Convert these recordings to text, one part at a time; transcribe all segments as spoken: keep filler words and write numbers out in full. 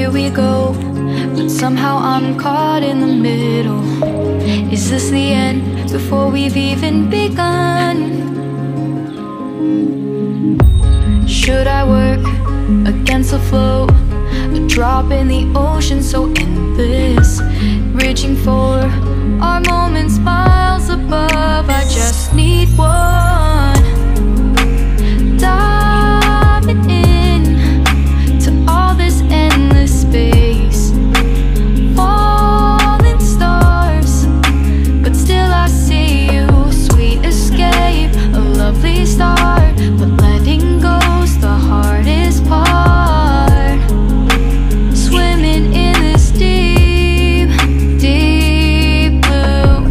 here we go, but somehow I'm caught in the middle. Is this the end before we've even begun? Should I work against the flow, a drop in the ocean so endless, reaching for our moments miles above? I just need one, diving in to all this endless space, falling stars, but still I see you. Sweet escape, a lovely start, but letting go's the hardest part. Swimming in this deep, deep blue.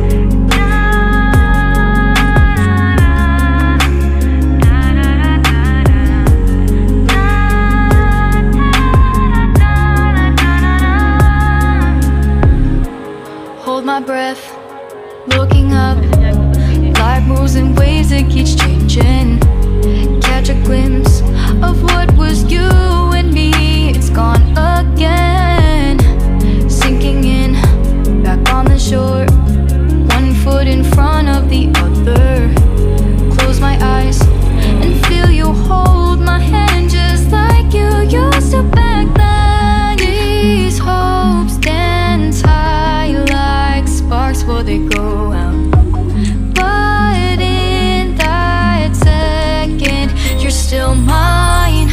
Hold my breath, looking up. Life moves in ways that keeps changing. Catch a glimpse of what was you and me. It's gone again, sinking in, back on the shore, one foot in front of the other. Close my eyes and feel you hold my hand just like you used to back then. These hopes dance high like sparks before they go out. But in that second, you're still mine.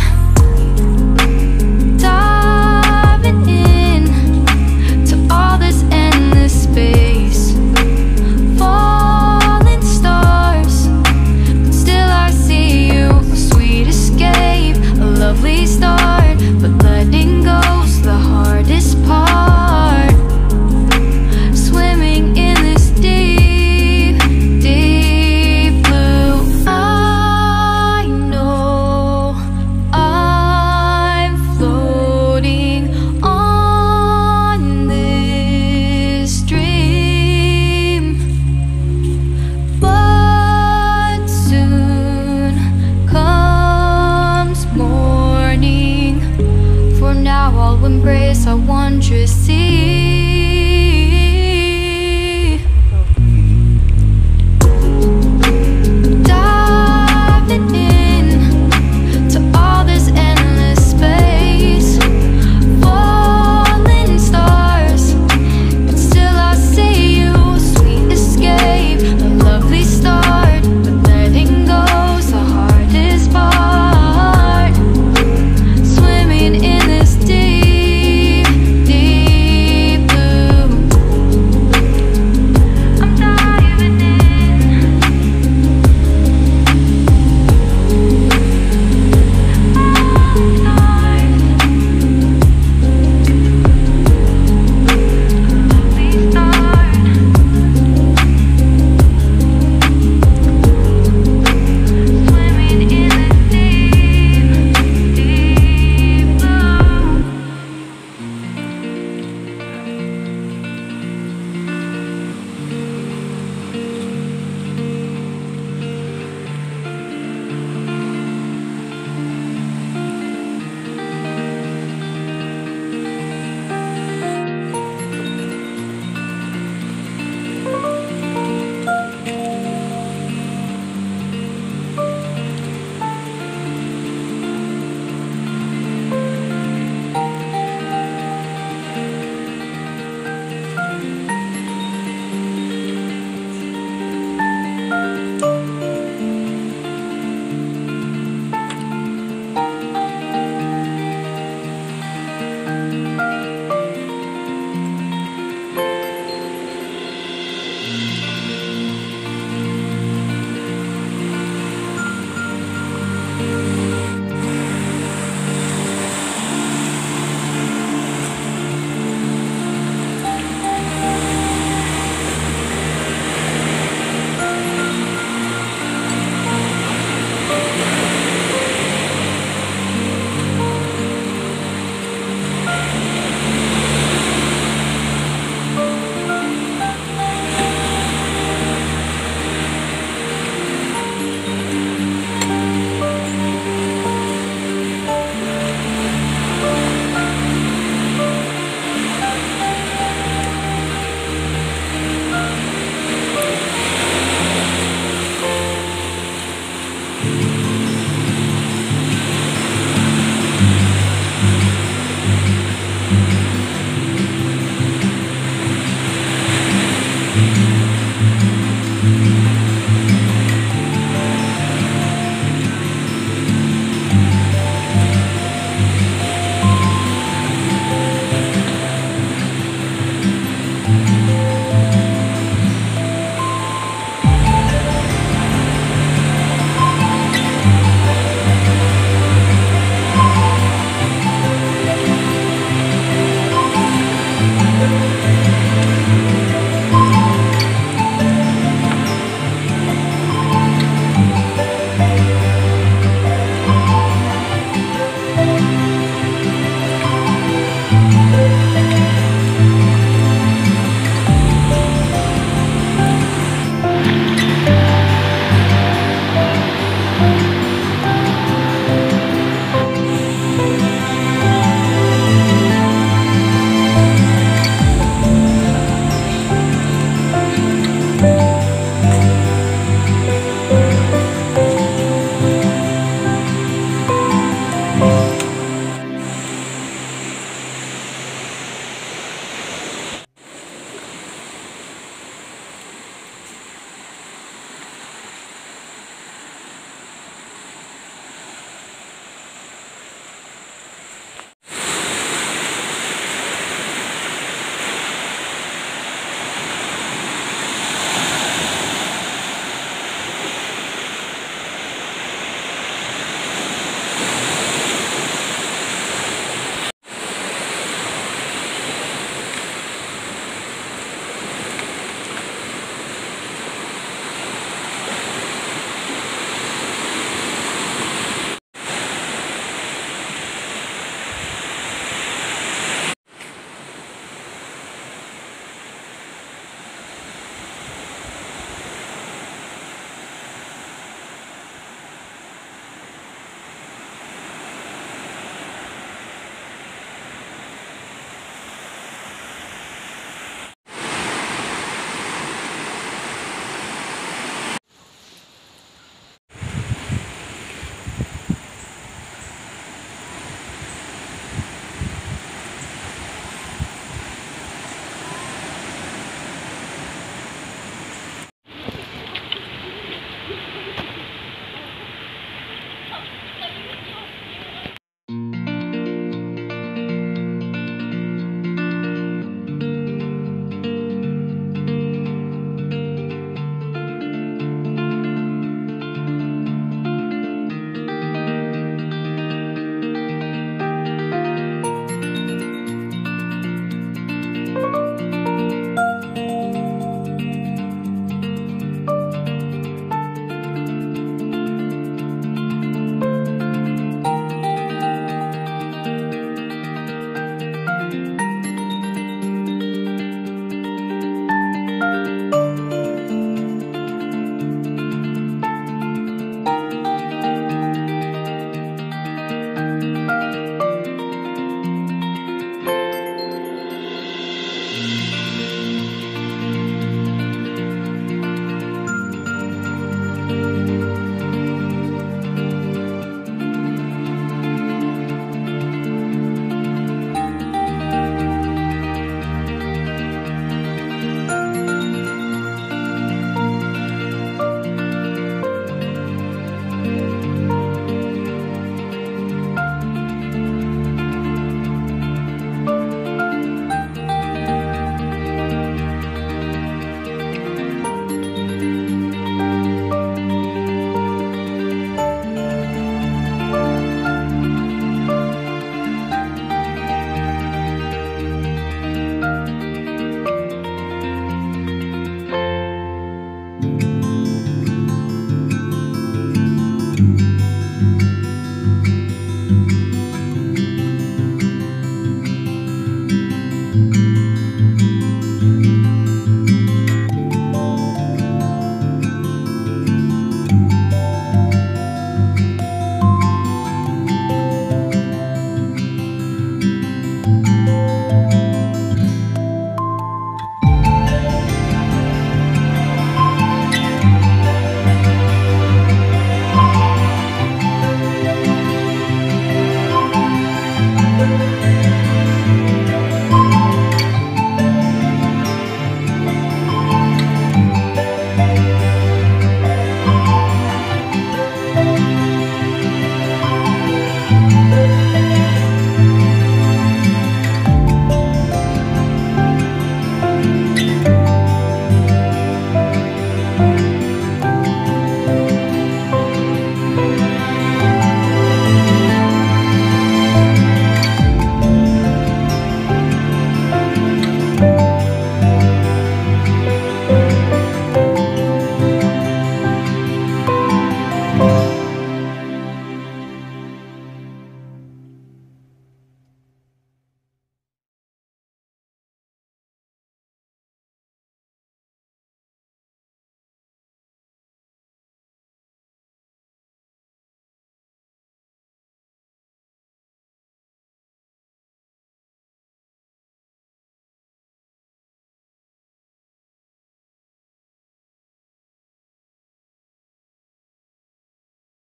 Diving in to all this endless space, falling stars, but still I see you. A sweet escape, a lovely start, but letting go's the hardest part. Swimming in this deep, deep blue. I know I'm floating on this dream, but soon comes morning. For now I'll embrace our wondrous sea.